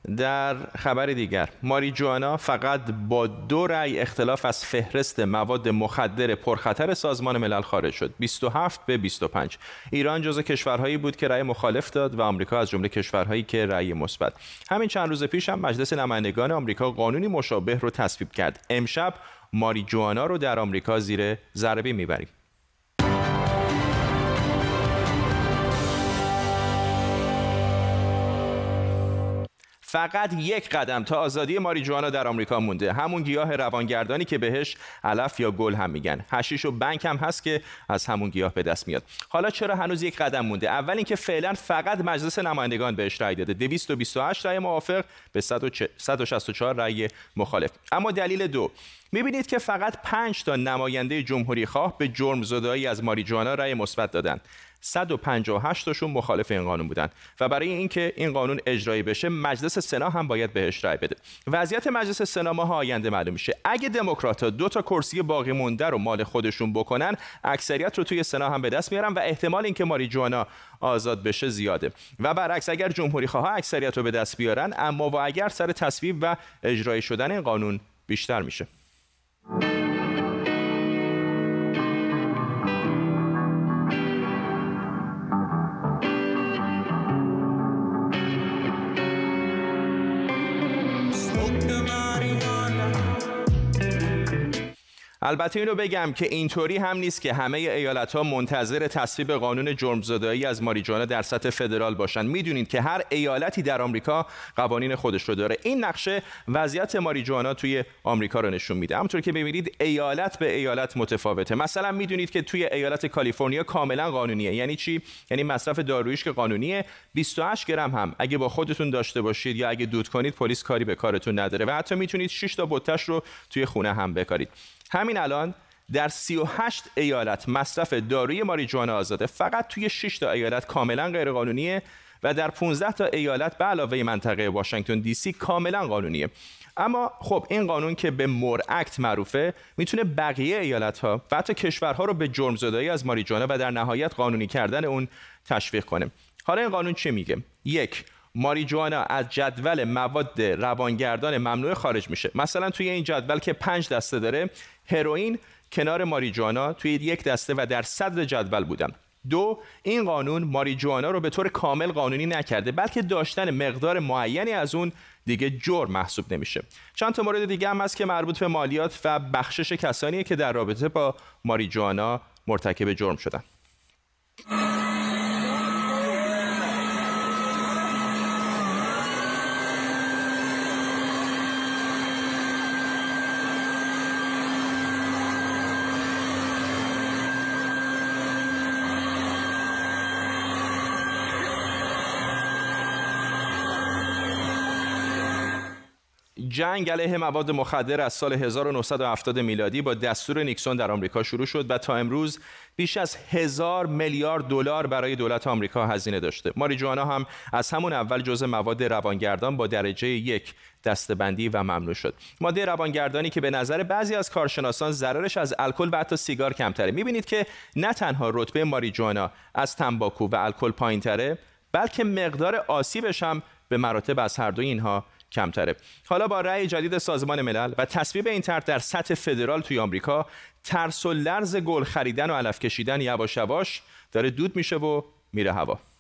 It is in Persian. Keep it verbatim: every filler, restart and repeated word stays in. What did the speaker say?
در خبر دیگر، ماریجوانا فقط با دو رأی اختلاف از فهرست مواد مخدر پرخطر سازمان ملل خارج شد. بیست و هفت به بیست و پنج. ایران جزو کشورهایی بود که رأی مخالف داد و آمریکا از جمله کشورهایی که رأی مثبت. همین چند روز پیش هم مجلس نمایندگان آمریکا قانونی مشابه رو تصویب کرد. امشب ماریجوانا رو در آمریکا زیر ذره میبریم. فقط یک قدم تا آزادی ماریجوانا در آمریکا مونده، همون گیاه روانگردانی که بهش علف یا گل هم میگن. حشیش و بنک هم هست که از همون گیاه به دست میاد. حالا چرا هنوز یک قدم مونده؟ اول اینکه فعلا فقط مجلس نمایندگان بهش رأی داده، دویست و بیست و هشت رأی موافق به صد و شصت و چهار رأی مخالف. اما دلیل دو، میبینید که فقط پنج تا نماینده جمهوری خواه به جرمزدایی از ماریجوانا رأی مثبت دادن. صد و پنجاه و هشت تاشون مخالف این قانون بودن و برای اینکه این قانون اجرایی بشه مجلس سنا هم باید بهش رأی بده. وضعیت مجلس سنا ماه آینده معلوم میشه. اگه دموکرات‌ها دو تا کرسی باقی مونده رو مال خودشون بکنن، اکثریت رو توی سنا هم به دست میارن و احتمال اینکه ماریجوانا آزاد بشه زیاده. و برعکس اگر جمهوری خواها اکثریت رو به دست بیارن، اما و اگر سر تصویب و اجرایی شدن این قانون بیشتر میشه. البته اینو بگم که اینطوری هم نیست که همه ایالت‌ها منتظر تصویب قانون جرمزدایی از ماریجوانا در سطح فدرال باشن. میدونید که هر ایالتی در آمریکا قوانین خودش رو داره. این نقشه وضعیت ماریجوانا توی آمریکا رو نشون میده. همونطور که ببینید ایالت به ایالت متفاوته. مثلا میدونید که توی ایالت کالیفرنیا کاملا قانونیه. یعنی چی؟ یعنی مصرف داروییش که قانونیه، بیست و هشت گرم هم اگه با خودتون داشته باشید یا اگه دود کنید پلیس کاری به کارتون نداره و حتی میتونید شش تا بطش رو توی خونه هم بکارید. همین الان در سی و هشت ایالت مصرف داروی ماریجوانا آزاده، فقط توی شش تا ایالت کاملا غیرقانونیه و در پانزده تا ایالت به علاوه منطقه واشنگتن دی سی کاملا قانونیه. اما خب این قانون که به مور اکت معروفه میتونه بقیه ایالت‌ها و حتی کشورها رو به جرمزدایی از ماریجوانا و در نهایت قانونی کردن اون تشویق کنه. حالا این قانون چه میگه؟ یک، ماریجوانا از جدول مواد روانگردان ممنوع خارج میشه. مثلا توی این جدول که پنج دسته داره، هروئین کنار ماریجوانا توی یک دسته و در صدر جدول بودن. دو، این قانون ماریجوانا رو به طور کامل قانونی نکرده، بلکه داشتن مقدار معینی از اون دیگه جرم محسوب نمیشه. چند تا مورد دیگه هم هست که مربوط به مالیات و بخشش کسانیه که در رابطه با ماریجوانا مرتکب جرم شدن. جنگ علیه مواد مخدر از سال هزار و نهصد و هفتاد میلادی با دستور نیکسون در آمریکا شروع شد و تا امروز بیش از هزار میلیارد دلار برای دولت آمریکا هزینه داشته. ماریجوانا هم از همون اول جزء مواد روانگردان با درجه یک دسته‌بندی و ممنوع شد. ماده روانگردانی که به نظر بعضی از کارشناسان ضررش از الکل و حتی سیگار کمتره. می‌بینید که نه تنها رتبه ماریجوانا از تنباکو و الکل پایین‌تره، بلکه مقدار آسیبش هم به مراتب از هر دوی اینها کمتره. حالا با رأی جدید سازمان ملل و تصویب این طرح در سطح فدرال توی آمریکا، ترس و لرز گل خریدن و علف کشیدن یواش یواش داره دود میشه و میره هوا.